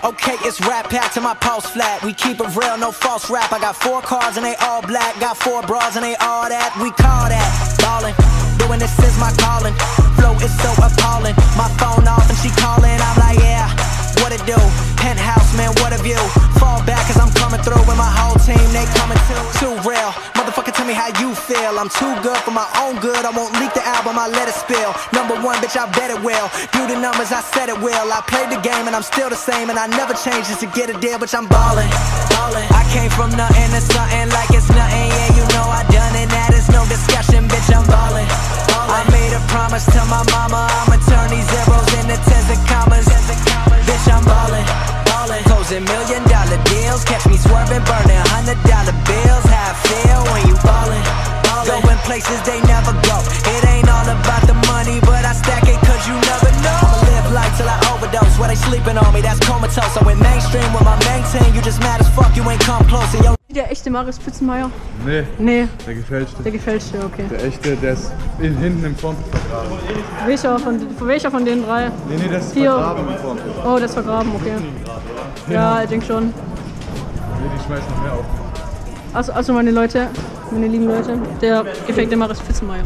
Okay, it's rap pack to my pulse flat. We keep it real, no false rap. I got 4 cars and they all black. Got 4 bras and they all that. We call that ballin'. Doing this is my calling. Flow is so appalling. My phone off and she calling. I'm like, yeah, what it do? Penthouse, man, what a view. Fall back cause I'm coming through with my whole team. They coming too real. Motherfucker, tell me how you feel. I'm too good for my own good. I won't leak the album, I let it spill. Number 1, bitch, I bet it will. Do the numbers, I said it will. I played the game and I'm still the same. And I never changed just to get a deal, bitch, I'm ballin'. I came from nothing to something like it's nothing. Yeah, you know I done it, that is no discussion, bitch, I'm ballin'. I made a promise to my mama, I'ma turn these zeros into tens and commas. Bitch, I'm ballin'. Closing $1 million deals, catch me swerving, burning $100 bills. How I feel when you ballin'. Going places they never go. It ain't all about the money, but I stack it cause you never know. I'ma live life till I overdose. While they sleeping on me, that's comatose. I went mainstream with my main team. You just mad as fuck, you ain't come close. And yo. Der echte Marius Pützenmeier? Nee. Nee. Der gefälschte. Der gefälschte, okay. Der echte, der ist hinten im Front vergraben. Welcher von den 3? Nee, das ist 4. vergraben im Front. Oh, das ist vergraben, okay. Ja, ich denke schon. Nee, die schmeißen noch mehr auf. Also meine Leute, meine lieben Leute, der gefakte Marius Pützenmeier.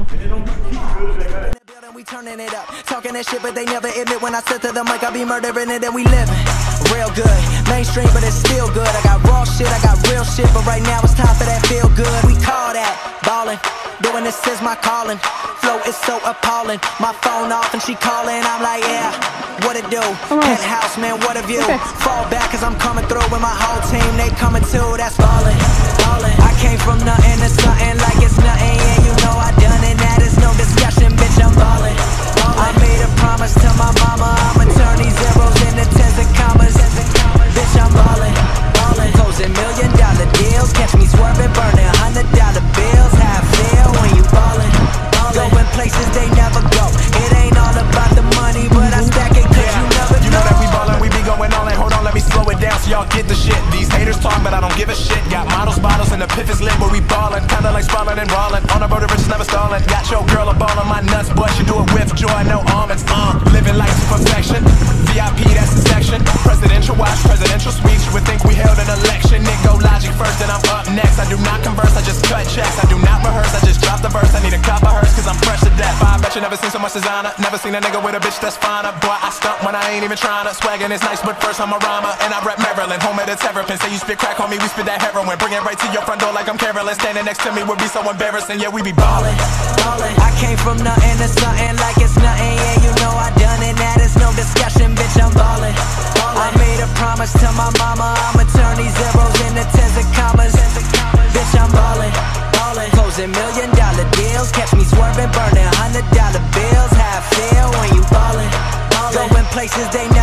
We turning it up, talking that shit, but they never admit when I said to the mic, I be murdering it and we living real good, mainstream, but it's still good. I got raw shit, I got real shit, but right now it's time for that feel good. We call that ballin', doing this is my calling. Flow is so appalling, my phone off and she calling. I'm like, yeah, what it do? Penthouse, man, what a view. Fall back cause I'm coming through with my whole team. They coming too, that's ballin'. I came from nothing to something like it's nothing. Yeah, you know I done it, that is no discussion, bitch, I'm ballin'. I made a promise to my mama, I'ma turn these zeros into tens and commas. Bitch, I'm ballin'. Closing $1 million deals, catch me swerving, burning $100 bills. How I feel when you ballin'. Going places they never go. It ain't all about the money, but I stack it cause you never know. You know that we ballin', we be going all in. Hold on, let me slow it down so y'all get the shit. These haters talk, but I don't give a shit. Got models, bottles, and the piff is lit where we ballin'. Kinda like Spallin' and Rollin'. On the road to riches, never stallin'. Got your girl a ball on my nuts, but she do it with joy, no almonds. Living life to perfection. VIP, that's the section. Presidential watch, presidential suites. You would think we held an election. Nick go logic first, then I'm up next. I do not converse, I just cut checks. I do not rehearse, I just drop the verse. I need a cop of hers, cause I'm fresh to death. I bet you never seen so much designer. Never seen a nigga with a bitch that's finer. Boy, I stunt when I ain't even tryna. Swaggin' is nice, but first I'm a rhymer. And I rep Maryland, home of the Terrapin. Say you spit crack, homie, we spit that heroin. Bring it right to your front door like I'm Carolyn. Standing next to me would be so embarrassing. Yeah, we be ballin'. I came from nothing to something like it's nothing. Yeah, you know I done it, that is no discussion, bitch, I'm ballin'. I made a promise to my mama, I'ma turn these zeros into tens and commas. Bitch, I'm ballin'. Closing $1 million deals, catch me swerving, burning $100 bills. How I feel when you ballin'. Going places they